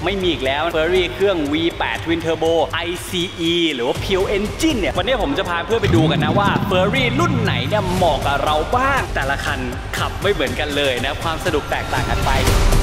ไม่มีอีกแล้ว Ferrari เครื่อง V8 Twin Turbo ICE หรือว่า Pure Engine เนี่ยวันนี้ผมจะพาเพื่อนไปดูกันนะว่า Ferrari รุ่นไหนเนี่ยเหมาะกับเราบ้างแต่ละคันขับไม่เหมือนกันเลยนะความสนุกแตกต่างกันไป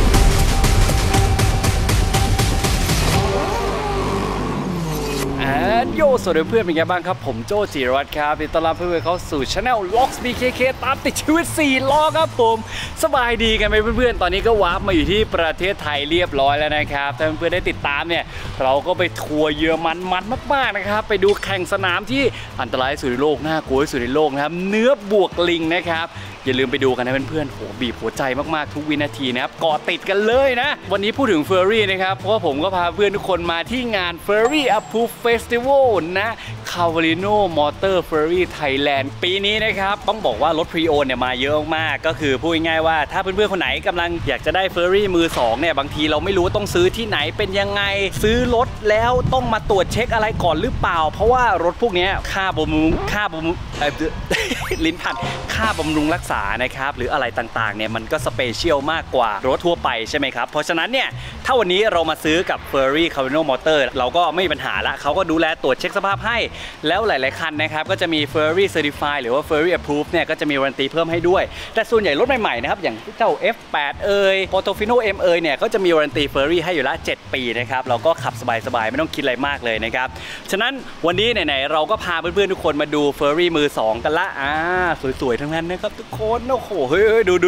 โยสวัสดีเพื่อนเป็นไงบ้างครับผมโจจิรวัตรครับต้อนรับเพื่อนเข้าสู่ Channel Logs BKK ตามติดชีวิต4ล้อครับผมสบายดีกันไหมเพื่อนๆตอนนี้ก็วาร์ปมาอยู่ที่ประเทศไทยเรียบร้อยแล้วนะครับถ้าเพื่อนๆได้ติดตามเนี่ยเราก็ไปทัวร์เยอรมันมากๆนะครับไปดูแข่งสนามที่อันตรายที่สุดในโลกน่ากลัวที่สุดในโลกนะครับเนื้อบวกลิงนะครับอย่าลืมไปดูกันนะเพื่อนๆโหบีบหัวใจมากๆทุกวินาทีนะครับเกาะติดกันเลยนะวันนี้พูดถึง Ferrari นะครับเพราะว่าผมก็พาเพื่อนทุกคนมาที่งาน Ferrari Approved Festival นะ Cavallino Motor Ferrari Thailand ปีนี้นะครับต้องบอกว่ารถพรีโอนเนี่ยมาเยอะมากก็คือพูดง่ายๆว่าถ้าเพื่อนๆคนไหนกำลังอยากจะได้ Ferrari มือ2เนี่ยบางทีเราไม่รู้ต้องซื้อที่ไหนเป็นยังไงซื้อรถแล้วต้องมาตรวจเช็คอะไรก่อนหรือเปล่าเพราะว่ารถพวกนี้ค่าบำรุงลิ้นพันค่าบำรุงรักษานะครับหรืออะไรต่างๆเนี่ยมันก็สเปเชียลมากกว่ารถทั่วไปใช่ไหมครับเพราะฉะนั้นเนี่ยถ้าวันนี้เรามาซื้อกับ Ferrari Cavallino Motor เราก็ไม่มีปัญหาละเขาก็ดูแลตรวจเช็คสภาพให้แล้วหลายๆคันนะครับก็จะมี Ferrari Certified หรือว่า Ferrari Approved เนี่ยก็จะมีวารันตีเพิ่มให้ด้วยแต่ส่วนใหญ่รถใหม่ๆนะครับอย่างเจ้า F8 Portofino M เนี่ยก็จะมีวารันตี Ferrari ให้อยู่ละ7 ปีนะครับเราก็ขับสบายๆไม่ต้องคิดอะไรมากเลยนะครับฉะนั้นวันนี้ไหนๆเราก็พาเพื่อนๆทุกคนมาดู Ferrari มือ2กันละสวยๆทั้งนั้นนะครับทุกคนโอ้โหเฮ้ยดู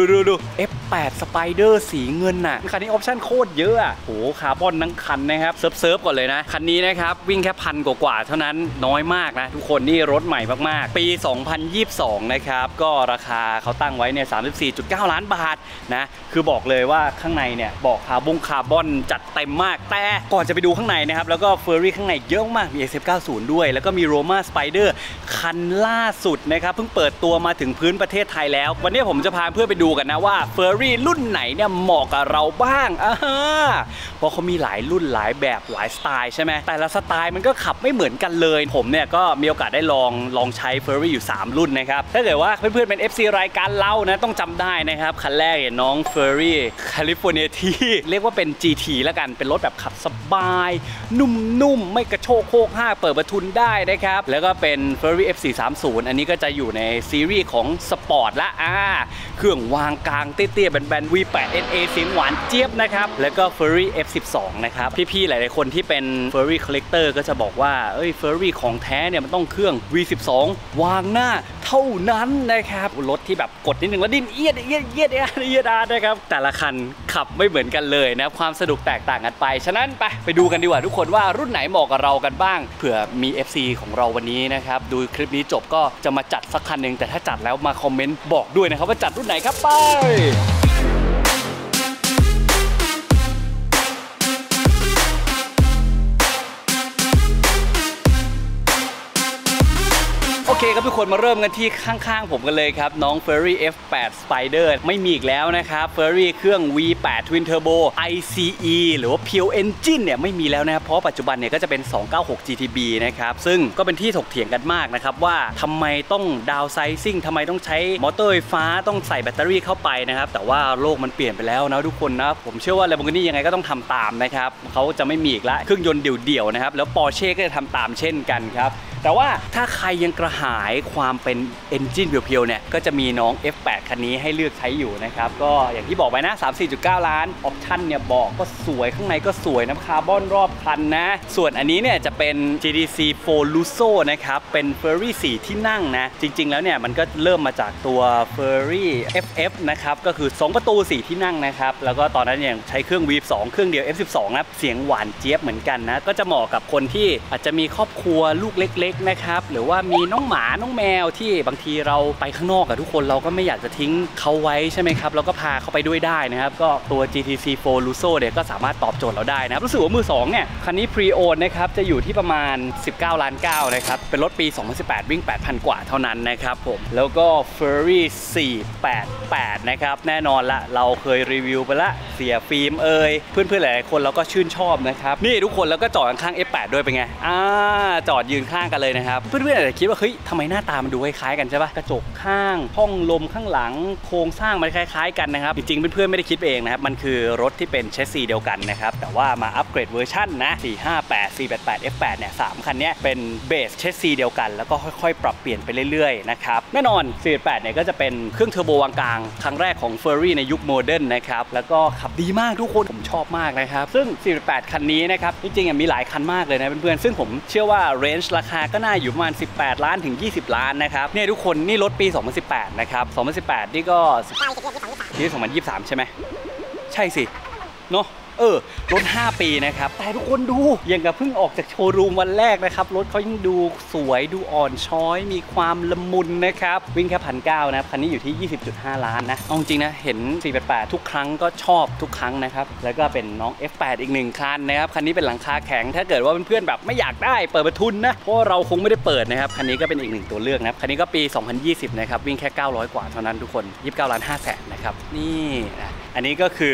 F8 Spider สีเงินน่ะคันนี้ออปชั่นโคตรเยอะโหคาร์บอนทั้งคันนะครับเซิร์ฟก่อนเลยนะคันนี้นะครับวิ่งแค่1,000 กว่าเท่านั้นน้อยมากนะทุกคนนี่รถใหม่มากๆปี 2022 นะครับก็ราคาเขาตั้งไว้เนี่ย 34.9 ล้านบาทนะคือบอกเลยว่าข้างในเนี่ยบอกคาร์บอนจัดเต็มมากแต่ก่อนจะไปดูข้างในนะครับแล้วก็ Ferrari ข้างในเยอะมากมี SF90 ด้วยแล้วก็มี Roma Spider คันล่าสุดนะครับเพิ่งเปิดตัวมาถึงพื้นประเทศไทยแล้ววันนี้ผมจะพาเพื่อนไปดูกันนะว่า Ferrari รุ่นไหนเนี่ยเหมาะกับเราบ้างเพราะเขามีหลายรุ่นหลายแบบหลายสไตล์ใช่ไหมแต่ละสไตล์มันก็ขับไม่เหมือนกันเลยผมเนี่ยก็มีโอกาสได้ลองใช้ Ferrari อยู่3รุ่นนะครับถ้าเกิดว่าเพื่อนๆเป็น FC รายการเรานะต้องจำได้นะครับคันแรกเนี่ยน้อง Ferrari California ที่เรียกว่าเป็น GT แล้วกันเป็นรถแบบขับสบายนุ่มๆไม่กระโชกโคกห้าเปิดประทุนได้นะครับแล้วก็เป็น Ferrari F430 อันนี้ก็จะอยู่ในซีรีส์ของสปอร์ตละเครื่องวางกลางเตี้ยๆแบนๆ V8 NA เสียงหวานเจี๊ยบนะครับแล้วก็ Ferrari F12 นะครับพี่ๆหลายๆคนที่เป็น Ferrari Collector ก็จะบอกว่าFerrari ของแท้เนี่ยมันต้องเครื่อง V12 วางหน้าเท่านั้นนะครับรถที่แบบกดนิดนึงแล้วดิ้นเอียดนะครับแต่ละคันขับไม่เหมือนกันเลยนะความสนุกแตกต่างกันไปฉะนั้นไปดูกันดีกว่าทุกคนว่ารุ่นไหนเหมาะกับเรากันบ้างเผื่อมี FC ของเราวันนี้นะครับดูคลิปนี้จบก็จะมาจัดสักคันหนึ่งแต่ถ้าจัดแล้วมาคอมเมนต์บอกด้วยนะครับว่าจัดรุ่นไหนครับไปโอเคครับทุกคนมาเริ่มกันที่ข้างๆผมกันเลยครับน้อง Ferrari F8 Spider ไม่มีอีกแล้วนะครับ Ferrari เครื่อง V8 Twin Turbo ICE หรือว่า Pure Engine เนี่ยไม่มีแล้วนะครับเพราะปัจจุบันเนี่ยก็จะเป็น296 GTB นะครับซึ่งก็เป็นที่ถกเถียงกันมากนะครับว่าทำไมต้องดาวไซซิ่งทำไมต้องใช้มอเตอร์ไฟฟ้าต้องใส่แบตเตอรี่เข้าไปนะครับแต่ว่าโลกมันเปลี่ยนไปแล้วนะทุกคนนะผมเชื่อว่า Lamborghini ยังไงก็ต้องทำตามนะครับเขาจะไม่มีอีกละเครื่องยนต์เดี่ยวๆนะครับแล้ว Porsche ก็จะทำตามเช่นกันครับแต่ว่าถ้าใครยังกระหายความเป็น Engine เพียวๆเนี่ยก็จะมีน้อง F8 คันนี้ให้เลือกใช้อยู่นะครับก็อย่างที่บอกไปนะ 34.9 ล้านออปชั่นเนี่ยบอกก็สวยข้างในก็สวยนะคาร์บอนรอบคันนะส่วนอันนี้เนี่ยจะเป็น GTC 4 Lusso นะครับเป็น Ferrari 4 ที่นั่งนะจริงๆแล้วเนี่ยมันก็เริ่มมาจากตัว Ferrari FF นะครับก็คือ2ประตู4ที่นั่งนะครับแล้วก็ตอนนั้นยังใช้เครื่อง V2 เครื่องเดียว F12 นะเสียงหวานเจี๊ยบเหมือนกันนะก็จะเหมาะกับคนที่อาจจะมีครอบครัวลูกเล็กๆนะครับหรือว่ามีน้องหมาน้องแมวที่บางทีเราไปข้างนอกกับทุกคนเราก็ไม่อยากจะทิ้งเขาไว้ใช่ไหมครับเราก็พาเขาไปด้วยได้นะครับก็ตัว GTC 4 Lusso เนี่ยก็สามารถตอบโจทย์เราได้นะรู้สึกว่ามือ2เนี่ยคันนี้ Pre-owned นะครับจะอยู่ที่ประมาณ19 ล้าน9นะครับเป็นรถปี 2018 วิ่ง 8,000 กว่าเท่านั้นนะครับผมแล้วก็ Ferrari 488 นะครับแน่นอนละเราเคยรีวิวไปละเสียฟิล์มเพื่อนๆหลายๆคนเราก็ชื่นชอบนะครับนี่ทุกคนแล้วก็จอดข้าง F8 ด้วยเป็นไงจอดยืนข้างกันเลยนะครับเพื่อนๆอาจจะคิดว่าเฮ้ยทำไมหน้าตามันดูคล้ายๆกันใช่ปะกระจกข้างห้องลมข้างหลังโครงสร้างมันคล้ายๆกันนะครับจริงๆเพื่อนๆไม่ได้คิดเองนะครับมันคือรถที่เป็นเชสซีเดียวกันนะครับแต่ว่ามาอัปเกรดเวอร์ชันนะ458 488 F8 เนี่ย3คันนี้เป็นเบสเชสซีเดียวกันแล้วก็ค่อยๆปรับเปลี่ยนไปเรื่อยๆนะครับแน่นอน488เนี่ยก็จะเป็นเครื่องเทอร์โบวางกลางครั้งแรกของ Ferrari ในยุคโมเดิร์นนะครับแล้วก็ขับดีมากทุกคนผมชอบมากนะครับซึ่ง488คันนี้นะครับจริงๆมีหลายคันมากเลยนะเพื่อนๆซึ่งผมเชื่อว่าเรนจ์ราคาก็น่าอยู่ประมาณ18 ล้านถึง20 ล้านนะครับเนี่ยทุกคนนี่รถปี2018นะครับ2018นี่ก็ที่2023ใช่ไหมใช่สิเนาะรถ5 ปีนะครับแต่ทุกคนดูยังกับเพิ่งออกจากโชว์รูมวันแรกนะครับรถเขายังดูสวยดูอ่อนช้อยมีความละมุนนะครับวิ่งแค่1,900นะครับคันนี้อยู่ที่ 20.5 ล้านนะเอาจริงนะเห็น488ทุกครั้งก็ชอบทุกครั้งนะครับแล้วก็เป็นน้อง F8 อีก1คันนะครับคันนี้เป็นหลังคาแข็งถ้าเกิดว่าเพื่อนๆแบบไม่อยากได้เปิดประทุนนะเพราะเราคงไม่ได้เปิดนะครับคันนี้ก็เป็นอีก1ตัวเลือกนะคันนี้ก็ปี2020นะครับวิ่งแค่900 กว่าเท่านั้นทุกคน29 ล้าน 5 แสนนะครับนี่นะอันนี้ก็คือ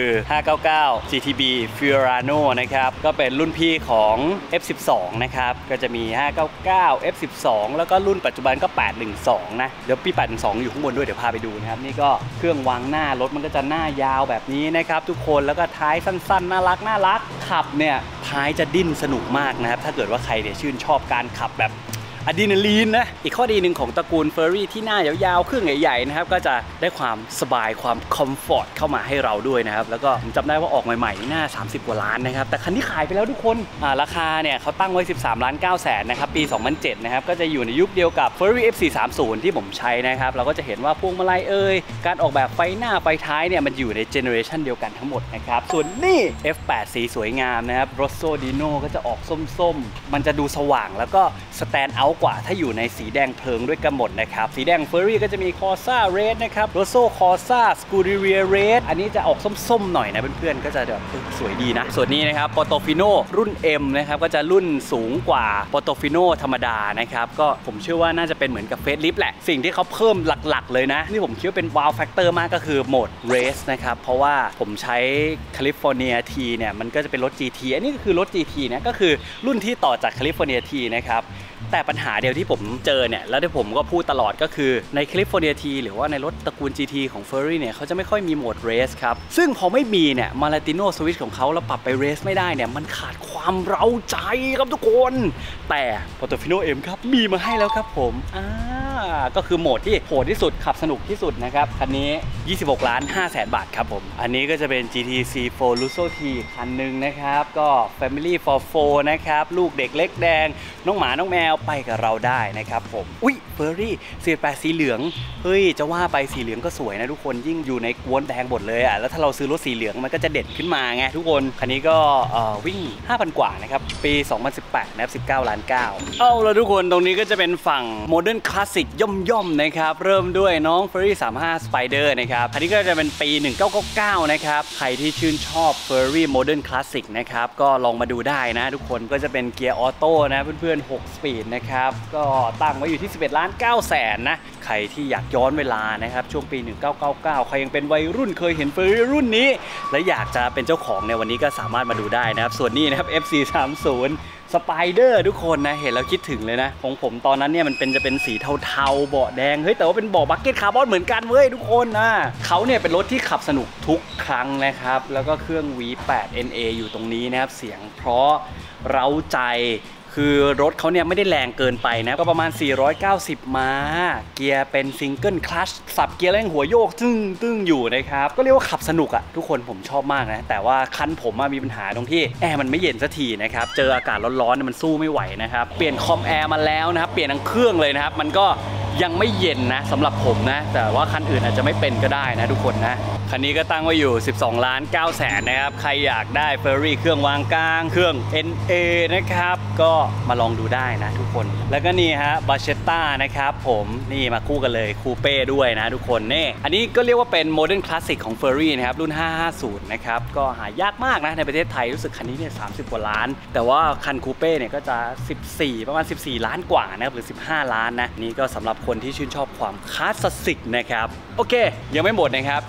599 GTB Fiorano นะครับก็เป็นรุ่นพี่ของ F12 นะครับก็จะมี599 F12 แล้วก็รุ่นปัจจุบันก็812นะเดี๋ยวปี812อยู่ข้างบนด้วยเดี๋ยวพาไปดูนะครับนี่ก็เครื่องวางหน้ารถมันก็จะหน้ายาวแบบนี้นะครับทุกคนแล้วก็ท้ายสั้นๆน่ารักขับเนี่ยท้ายจะดิ้นสนุกมากนะครับถ้าเกิดว่าใครเนี่ยชื่นชอบการขับแบบอะดรีนาลีนนะอีกข้อดีหนึ่งของตระกูล Ferrari ที่หน้ายาวๆเครื่องใหญ่ๆนะครับก็จะได้ความสบายความคอมฟอร์ตเข้ามาให้เราด้วยนะครับแล้วก็ผมจำได้ว่าออกใหม่ๆนี่น่า30 กว่าล้านนะครับแต่คันที่ขายไปแล้วทุกคนราคาเนี่ยเขาตั้งไว้13 ล้าน 9 แสนนะครับปี 2007นะครับก็จะอยู่ในยุคเดียวกับ Ferrari F430 ที่ผมใช้นะครับเราก็จะเห็นว่าพวงมาลัยการออกแบบไฟหน้าไฟท้ายเนี่ยมันอยู่ในเจเนอเรชันเดียวกันทั้งหมดนะครับส่วนนี่ F8 สีสวยงามนะครับ Rosso Dino ก็จะออกส้มๆมันจะดูสว่างแล้วก็สแตนด์เอาท์กว่าถ้าอยู่ในสีแดงเพลิงด้วยกันหมดนะครับสีแดง Ferrari ก็จะมี Corsa Red นะครับ Rosso Corsa Scuderia Red อันนี้จะออกส้มๆหน่อยนะเพื่อนๆก็จะแบบสวยดีนะส่วนนี้นะครับ Portofino รุ่น M นะครับก็จะรุ่นสูงกว่า Portofino ธรรมดานะครับก็ผมเชื่อว่าน่าจะเป็นเหมือนกับ Facelift แหละสิ่งที่เขาเพิ่มหลักๆเลยนะนี่ผมคิดว่าเป็น Wow Factor มากก็คือโหมด Race นะครับเพราะว่าผมใช้ California T เนี่ยมันก็จะเป็นรถ GT อันนี้ก็คือรถ GT นะก็คือรุ่นที่ต่อจาก California T นะครับแต่ปัญหาเดียวที่ผมเจอเนี่ยแล้วที่ผมก็พูดตลอดก็คือใน California T หรือว่าในรถตระกูล GT ของ Ferrari เนี่ยเขาจะไม่ค่อยมีโหมด Race ครับซึ่งพอไม่มีเนี่ย Malatino Switch ของเขาแล้วปรับไป Race ไม่ได้เนี่ยมันขาดความเร้าใจครับทุกคนแต่ Portofino M ครับมีมาให้แล้วครับผมก็คือโหมดที่โหดที่สุดขับสนุกที่สุดนะครับคันนี้26 ล้าน 5 แสนบาทครับผมอันนี้ก็จะเป็น GT4 Lusso T คันหนึ่งนะครับก็ Family for 4นะครับลูกเด็กเล็กแดงน้องหมาน้องแมวไปกับเราได้นะครับผมอุ๊ย Ferrari 48สีเหลืองเฮ้ยจะว่าไปสีเหลืองก็สวยนะทุกคนยิ่งอยู่ในกวนแดงหมดเลยอ่ะแล้วถ้าเราซื้อรถสีเหลืองมันก็จะเด่นขึ้นมาไงทุกคนคันนี้ก็วิ่ง 5,000 กว่านะครับปี2018นะครับ19 ล้าน 9เอาแล้วทุกคนตรงนี้ก็จะเป็นฝั่ง Modern Classic ย่อมๆนะครับเริ่มด้วยน้อง Ferrari 35 Spider นะครับอันนี้ก็จะเป็นปี 1999นะครับใครที่ชื่นชอบ Ferrari Modern Classic นะครับก็ลองมาดูได้นะทุกคนก็จะเป็นเกียร์ออโต้นะเพื่อนๆ6 สปีดนะครับก็ตั้งไว้อยู่ที่11 ล้าน 9 แสนนะใครที่อยากย้อนเวลานะครับช่วงปี 1999 ใครยังเป็นวัยรุ่นเคยเห็น Ferrari รุ่นนี้และอยากจะเป็นเจ้าของในวันนี้ก็สามารถมาดูได้นะครับส่วนนี้นะครับ F430สไปเดอร์ทุกคนนะเห็นแล้วคิดถึงเลยนะของผมตอนนั้นเนี่ยมันจะเป็นสีเทาๆเบาะแดงเฮ้ยแต่ว่าเป็นเบาะบักเก็ตคาร์บอนเหมือนกันเว้ยทุกคนนะเขาเนี่ยเป็นรถที่ขับสนุกทุกครั้งนะครับแล้วก็เครื่อง V8 NA อยู่ตรงนี้นะครับเสียงเพราะเร้าใจคือรถเขาเนี่ยไม่ได้แรงเกินไปนะก็ประมาณ490ม้าเกียร์เป็นซิงเกิลคลัตช์สับเกียร์แรงหัวโยกตึ้งอยู่นะครับก็เรียกว่าขับสนุกอะทุกคนผมชอบมากนะแต่ว่าคันผมมีปัญหาตรงที่แอร์มันไม่เย็นสักทีนะครับเจออากาศร้อนๆมันสู้ไม่ไหวนะครับเปลี่ยนคอมแอร์มาแล้วนะครับเปลี่ยนทั้งเครื่องเลยนะครับมันก็ยังไม่เย็นนะสำหรับผมนะแต่ว่าคันอื่นอาจจะไม่เป็นก็ได้นะทุกคนนะคันนี้ก็ตั้งไว้อยู่12 ล้าน 9 แสนนะครับใครอยากได้ Ferrari เครื่องวางกลางเครื่อง NA นะครับก็มาลองดูได้นะทุกคนแล้วก็นี่ฮะบาเชตต้านะครับผมนี่มาคู่กันเลยคูเป้ด้วยนะทุกคนนี่อันนี้ก็เรียกว่าเป็นโมเดิร์นคลาสสิกของ Ferrari นะครับรุ่น550นะครับก็หายากมากนะในประเทศไทยรู้สึกคันนี้เนี่ย30 กว่าล้านแต่ว่าคันคูเป้เนี่ยก็จะประมาณ14 ล้านกว่านะครับหรือ15 ล้านนะนี่ก็สำหรับคนที่ชื่นชอบความคลาสสิกนะครับโอเคยังไม่หมดนะครับเดี๋ยวมีข้าง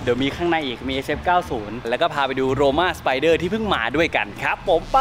างในอีกมี SF90 แล้วก็พาไปดู Roma Spider ที่เพิ่งมาด้วยกันครับผมไป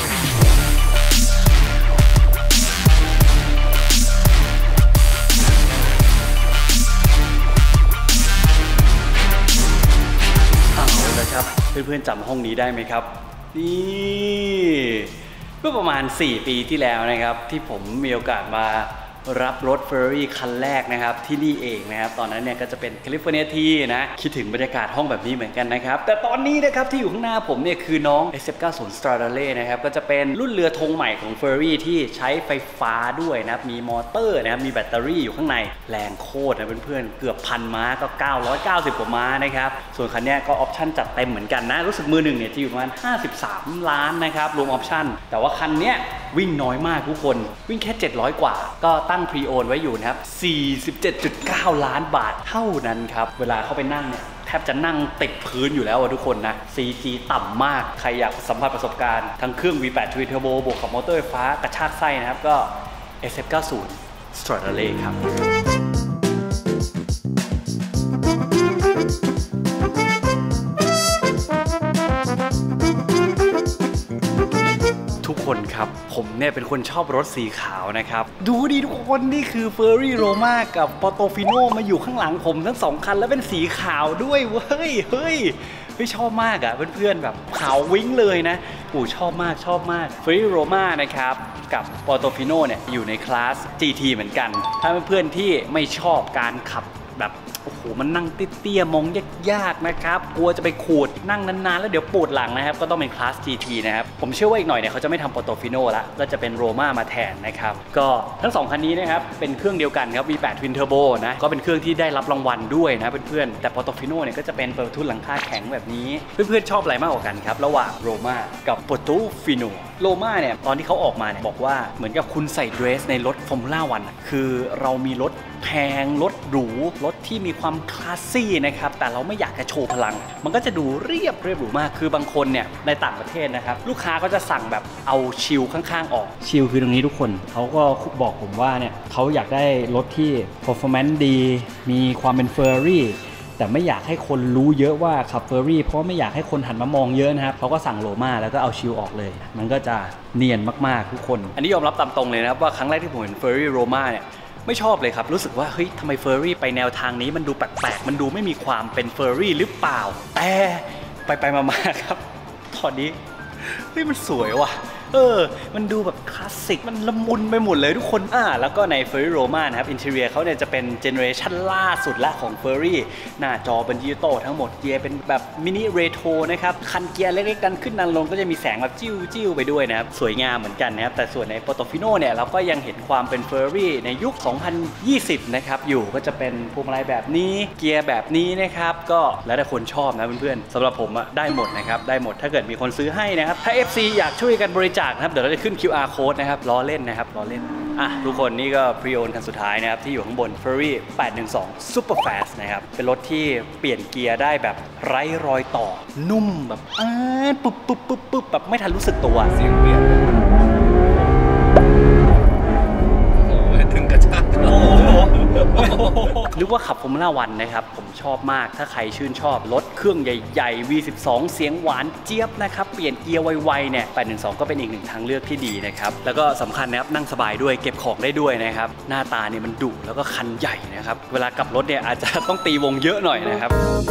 ครับเพื่อนๆจำห้องนี้ได้ไหมครับนี่เมื่อประมาณ4 ปีที่แล้วนะครับที่ผมมีโอกาสมารับรถ Ferrari คันแรกนะครับที่นี่เองนะครับตอนนั้นเนี่ยก็จะเป็น California T นะคิดถึงบรรยากาศห้องแบบนี้เหมือนกันนะครับแต่ตอนนี้นะครับที่อยู่ข้างหน้าผมเนี่ยคือน้อง SF90 Stradale นะครับก็จะเป็นรุ่นเรือธงใหม่ของ Ferrari ที่ใช้ไฟฟ้าด้วยนะมีมอเตอร์นะครับมีแบตเตอรี่อยู่ข้างในแรงโคตรนะเพื่อนๆเกือบ1,000 ม้าก็990 กว่าม้านะครับส่วนคันนี้ก็ออปชั่นจัดเต็มเหมือนกันนะรู้สึกมือหนึ่งเนี่ยจะอยู่ประมาณ53 ล้านนะครับรวมออปชั่นแต่ว่าคันนี้วิ่งน้อยมากทุกคนวิ่งแค่700กว่าก็ตั้งพรีโอนไว้อยู่นะครับ 47.9 ล้านบาทเท่านั้นครับเวลาเข้าไปนั่งเนี่ยแทบจะนั่งติดพื้นอยู่แล้วทุกคนนะ CG ต่ำมากใครอยากสัมผัสประสบการณ์ทั้งเครื่อง V8 Twin Turbo บวกกับมอเตอร์ไฟฟ้ากระชากไส้นะครับก็ SF90 Stradale ครับทุกคนครับผมเนี่ยเป็นคนชอบรถสีขาวนะครับดูดิทุกคนนี่คือ Ferrari Roma กับ Portofino มาอยู่ข้างหลังผมทั้ง2 คันแล้วเป็นสีขาวด้วยเว้ยเฮ้ยชอบมากอ่ะเพื่อนๆแบบขาววิ้งเลยนะชอบมากFerrari Roma นะครับกับ Portofino เนี่ยอยู่ในคลาส GT เหมือนกันถ้าเพื่อนๆที่ไม่ชอบการขับแบบโอ้โหมันนั่งเตี้ยๆมองยากๆนะครับกลัวจะไปขูดนั่งนานๆแล้วเดี๋ยวปวดหลังนะครับก็ต้องเป็นคลาส GT นะครับผมเชื่อว่าอีกหน่อยเนี่ยเขาจะไม่ทำ Portofino ละก็จะเป็น Roma มาแทนนะครับก็ทั้ง2คันนี้นะครับเป็นเครื่องเดียวกันครับ V8 Twin Turbo นะก็เป็นเครื่องที่ได้รับรางวัลด้วยนะเพื่อนๆแต่ Portofino เนี่ยก็จะเป็นเปิดประทุนหลังคาแข็งแบบนี้เพื่อนๆชอบอะไรมากกว่ากันครับระหว่าง Roma กับ Portofino Roma เนี่ยตอนที่เขาออกมาเนี่ยบอกว่าเหมือนกับคุณใส่เดรสในรถ Formula 1คือเรามีรถแพงรถหรูรถที่มีความคลาสซี่นะครับแต่เราไม่อยากจะโชว์พลังมันก็จะดูเรียบหรูมากคือบางคนเนี่ยในต่างประเทศนะครับลูกค้าก็จะสั่งแบบเอาชิลข้างๆออกชิลคือตรงนี้ทุกคนเขาก็บอกผมว่าเนี่ยเขาอยากได้รถที่ performance ดีมีความเป็น Ferrari แต่ไม่อยากให้คนรู้เยอะว่าขับ Ferrari เพราะไม่อยากให้คนหันมามองเยอะนะครับเขาก็สั่งโรม่าแล้วก็เอาชิลออกเลยมันก็จะเนียนมากๆทุกคนอันนี้ยอมรับตามตรงเลยนะครับว่าครั้งแรกที่ผมเห็น Ferrari Roma เนี่ยไม่ชอบเลยครับรู้สึกว่าเฮ้ยทำไมเฟอร์รี่ไปแนวทางนี้มันดูแปลกๆมันดูไม่มีความเป็นเฟอร์รี่หรือเปล่าแต่ไปมาๆครับตอนนี้เฮ้ยมันสวยว่ะมันดูแบบคลาสสิกมันละมุนไปหมดเลยทุกคนแล้วก็ใน Ferrari Roma นะครับอินเทอร์เนียเขาเนี่ยจะเป็นเจเนอเรชันล่าสุดละของ Ferrari หน้าจอเป็นดิจิตอลทั้งหมดเกียร์เป็นแบบมินิเรโทรนะครับคันเกียร์เล็กๆดันขึ้นดันลงก็จะมีแสงแบบจิ้วไปด้วยนะครับสวยงามเหมือนกันนะครับแต่ส่วนใน Portofino เนี่ยเราก็ยังเห็นความเป็น Ferrari ในยุค 2020 นะครับอยู่ก็จะเป็นพวงมาลัยแบบนี้เกียร์แบบนี้นะครับก็แล้วแต่คนชอบนะเพื่อนๆสำหรับผมได้หมดนะครับได้หมดถ้าเกิดมีคนซื้อให้นะครับถ้า FC อยากช่วยกันบริจาคนะครับเดี๋ยวเราจะขึ้น QR code นะครับล้อเล่นนะครับล้อเล่นทุกคนนี่ก็พรีโอนคันสุดท้ายนะครับที่อยู่ข้างบน Ferrari 812 Super Fast นะครับเป็นรถที่เปลี่ยนเกียร์ได้แบบไร้รอยต่อนุ่มแบบปุ๊บแบบไม่ทันรู้สึกตัวเสียงเปลี่ยนถึงกระชากนึกว่าขับฟอร์มูล่าวันนะครับผมชอบมากถ้าใครชื่นชอบรถเครื่องใหญ่ๆ V12 เสียงหวานเจี๊ยบนะครับเปลี่ยนเกียร์ไวๆเนี่ย812ก็เป็นอีกหนึ่งทางเลือกที่ดีนะครับแล้วก็สำคัญนะครับนั่งสบายด้วยเก็บของได้ด้วยนะครับหน้าตาเนี่ยมันดุแล้วก็คันใหญ่นะครับเวลากลับรถเนี่ยอาจจะต้องตีวงเยอะหน่อยนะครับ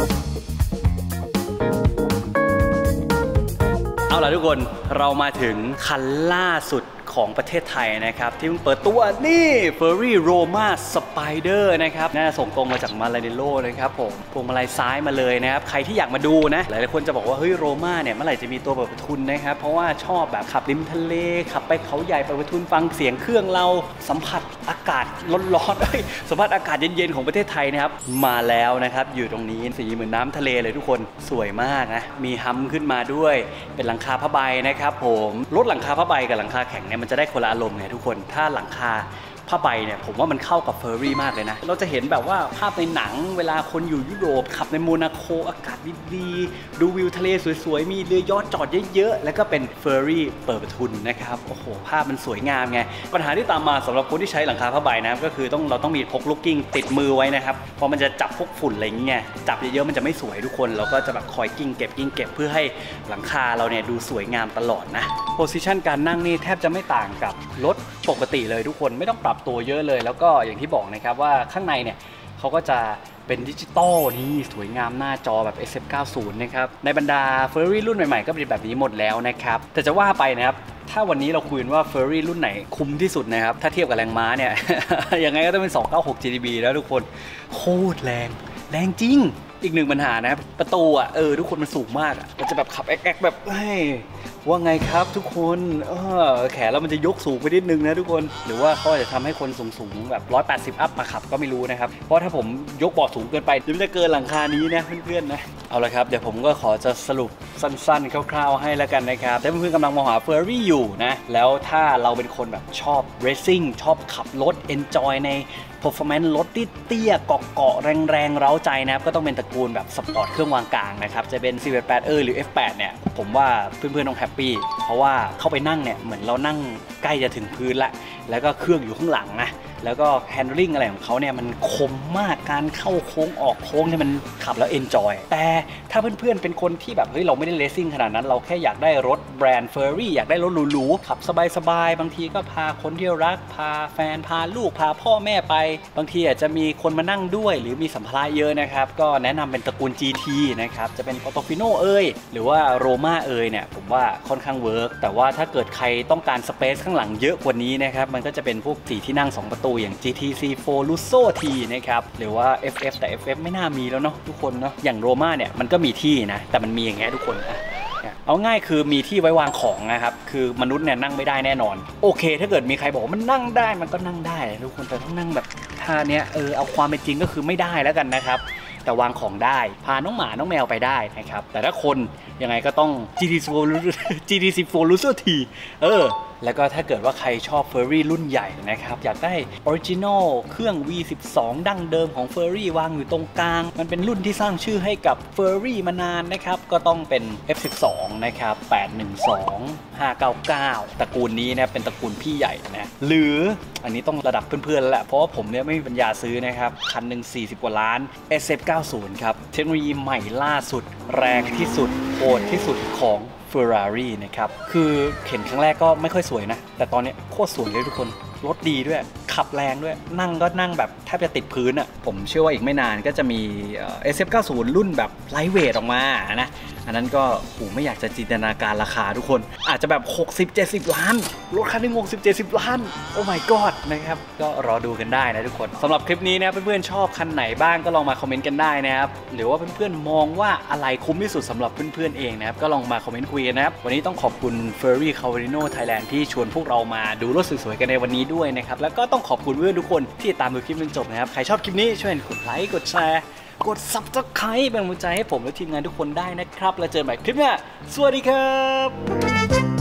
เอาล่ะทุกคนเรามาถึงคันล่าสุดของประเทศไทยนะครับที่เพิ่งเปิดตัวนี่ Ferrari Roma Spider นะครับน่าส่งตรงมาจากมาลาเนโลนะครับผมพวงมาลัยซ้ายมาเลยนะครับใครที่อยากมาดูนะหลายๆคนจะบอกว่าเฮ้ยโรม่าเนี่ยเมื่อไหร่จะมีตัวเปิดประทุนนะครับเพราะว่าชอบแบบขับริมทะเลขับไปเขาใหญ่เปิดประทุนฟังเสียงเครื่องเราสัมผัสอากาศร้อนๆสัมผัสอากาศเย็นๆของประเทศไทยนะครับมาแล้วนะครับอยู่ตรงนี้สีเหมือนน้ำทะเลเลยทุกคนสวยมากนะมีฮัมขึ้นมาด้วยเป็นหลังคาผ้าใบนะครับผมรถหลังคาผ้าใบกับหลังคาแข็งเนี่ยมันจะได้คนละอารมณ์ไงทุกคนถ้าหลังคาผ้ผ้าใบเนี่ยผมว่ามันเข้ากับเฟอร์รี่มากเลยนะเราจะเห็นแบบว่าภาพในหนังเวลาคนอยู่ยุโรปขับในโมนาโคอากาศดีๆดูวิวทะเลสวยๆมีเรือยอชต์จอดเยอะๆแล้วก็เป็นเฟอร์รี่เปิดประทุนนะครับโอ้โหภาพมันสวยงามไงปัญหาที่ตามมาสำหรับคนที่ใช้หลังคาผ้าใบนะครับก็คือเราต้องมีพกลูกกิ้งติดมือไว้นะครับเพราะมันจะจับพวกฝุ่นอะไรอย่างเงี้ยจับเยอะๆมันจะไม่สวยทุกคนเราก็จะแบบคอยกิ้งเก็บเพื่อให้หลังคาเราเนี่ยดูสวยงามตลอดนะโพสิชันการนั่งนี่แทบจะไม่ต่างกับรถปกติเลยทุกคนไม่ต้องปรับตัวเยอะเลยแล้วก็อย่างที่บอกนะครับว่าข้างในเนี่ยเขาก็จะเป็นดิจิตอลนี่สวยงามหน้าจอแบบ SF90 นะครับในบรรดาเฟอร์รี่รุ่นใหม่ๆก็เป็นแบบนี้หมดแล้วนะครับแต่จะว่าไปนะครับถ้าวันนี้เราคุยกันว่าเฟอร์รี่รุ่นไหนคุ้มที่สุดนะครับถ้าเทียบกับแรงม้าเนี่ย ยังไงก็ต้องเป็น296 GTB แล้วทุกคนโคตรแรงจริงอีกหนึ่งปัญหานะประตูทุกคนมันสูงมากมันจะแบบขับแอ๊กแบบว่าไงครับทุกคนแขนแล้วมันจะยกสูงไปนิดนึงนะทุกคนหรือว่าเขาจะทำให้คนสูงแบบ180อัพมาขับก็ไม่รู้นะครับเพราะถ้าผมยกเบาะสูงเกินไปเดี๋ยวมันจะเกินหลังคานี้นะเพื่อนๆนะเอาละครับเดี๋ยวผมก็ขอจะสรุปสั้นๆคร่าวๆให้แล้วกันนะครับถ้าเพื่อนๆกำลังมองหาเฟอร์รี่อยู่นะแล้วถ้าเราเป็นคนแบบชอบเรซซิ่งชอบขับรถ enjoy ในperformance รถเตี้ยเกาะแรงเร้าใจนะครับก็ต้องเป็นตระกูลแบบสปอร์ตเครื่องวางกลางนะครับจะเป็น C88 หรือ F8 เนี่ยผมว่าเพื่อนๆต้องแฮปปี้เพราะว่าเข้าไปนั่งเนี่ยเหมือนเรานั่งใกล้จะถึงพื้นละแล้วก็เครื่องอยู่ข้างหลังนะแล้วก็แฮนดิ้งอะไรของเขาเนี่ยมันคมมากการเข้าโค้งออกโค้งเนี่ยมันขับแล้วเอนจอยแต่ถ้าเพื่อนๆเป็นคนที่แบบเฮ้ยเราไม่ได้เลสซิ่งขนาดนั้นเราแค่อยากได้รถแบรนด์เฟอร์รี่อยากได้รถหรูๆขับสบายๆบางทีก็พาคนที่รักพาแฟนพาลูกพาพ่อแม่ไปบางทีอาจจะมีคนมานั่งด้วยหรือมีสัมภาระเยอะนะครับก็แนะนำเป็นตระกูล GT นะครับจะเป็น Portofino หรือว่า Roma เนี่ยผมว่าค่อนข้างเวิร์กแต่ว่าถ้าเกิดใครต้องการสเปซข้างหลังเยอะกว่านี้นะครับมันก็จะเป็นพวก4ที่นั่ง2ประตูอย่าง GTC4 Lusso T นะครับหรือว่า FF แต่ FF ไม่น่ามีแล้วเนาะทุกคนเนาะอย่าง Roma เนี่ยมันก็มีที่นะแต่มันมีอย่างเงี้ยทุกคนเอาง่ายคือมีที่ไว้วางของนะครับคือมนุษย์เนี่ยนั่งไม่ได้แน่นอนโอเคถ้าเกิดมีใครบอกว่ามันนั่งได้มันก็นั่งได้ทุกคนแต่ต้องนั่งแบบท่าเนี้ยเอาความเป็นจริงก็คือไม่ได้แล้วกันนะครับแต่วางของได้พาน้องหมาน้องแมวไปได้นะครับแต่ถ้าคนยังไงก็ต้อง GTC4 Lusso T แล้วก็ถ้าเกิดว่าใครชอบเฟอร์รี่รุ่นใหญ่นะครับอยากได้ออริจินอลเครื่อง V12 ดั้งเดิมของเฟอร์รี่วางอยู่ตรงกลางมันเป็นรุ่นที่สร้างชื่อให้กับเฟอร์รี่มานานนะครับก็ต้องเป็น F12 นะครับ812 599ตระกูลนี้นะเป็นตระกูลพี่ใหญ่นะหรืออันนี้ต้องระดับเพื่อนๆแล้วแหละเพราะว่าผมเนี่ยไม่มีปัญญาซื้อนะครับคันหนึ่ง40 กว่าล้าน SF90 ครับเทคโนโลยีใหม่ล่าสุดแรงที่สุดโหดที่สุดของFerrari นะครับคือเข็นครั้งแรกก็ไม่ค่อยสวยนะแต่ตอนนี้โคตรสวยเลยทุกคนรถดีด้วยขับแรงด้วยนั่งก็นั่งแบบแทบจะติดพื้นอ่ะผมเชื่อว่าอีกไม่นานก็จะมี SF90 รุ่นแบบไลท์เวทออกมานะอันนั้นก็ไม่อยากจะจินตนาการราคาทุกคนอาจจะแบบ60-70 ล้านรถคันนึง60-70 ล้านโอ้ my god นะครับก็รอดูกันได้นะทุกคนสำหรับคลิปนี้นะเพื่อนๆชอบคันไหนบ้างก็ลองมาคอมเมนต์กันได้นะครับหรือว่าเพื่อนๆมองว่าอะไรคุ้มที่สุดสำหรับเพื่อนๆเองนะครับก็ลองมาคอมเมนต์คุยกันนะครับวันนี้ต้องขอบคุณ Ferrari Cavalino Thailand ที่ชวนพวกเรามาดูรถสวยๆกันในวันนี้ด้วยนะครับแล้วก็ต้องขอบคุณเพื่อนทุกคนที่ตามดูคลิปจนจบนะครับใครชอบคลิปนี้ช่วยกดไลค์กดแชร์กด Subscribe เป็นกำลังใจให้ผมและทีมงานทุกคนได้นะครับแล้วเจอกันใหม่คลิปหน้าสวัสดีครับ